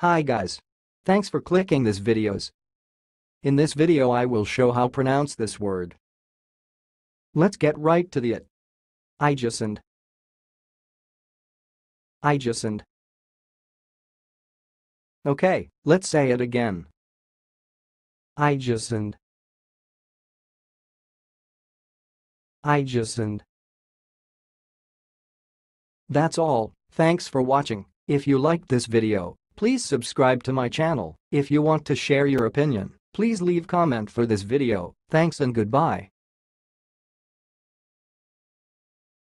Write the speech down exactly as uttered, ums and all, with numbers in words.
Hi guys. Thanks for clicking this videos. In this video I will show how pronounce this word. Let's get right to the it. Igesund. Igesund. Okay, let's say it again. Igesund. Igesund. That's all. Thanks for watching. If you liked this video, please subscribe to my channel. If you want to share your opinion, please leave comment for this video. Thanks and goodbye.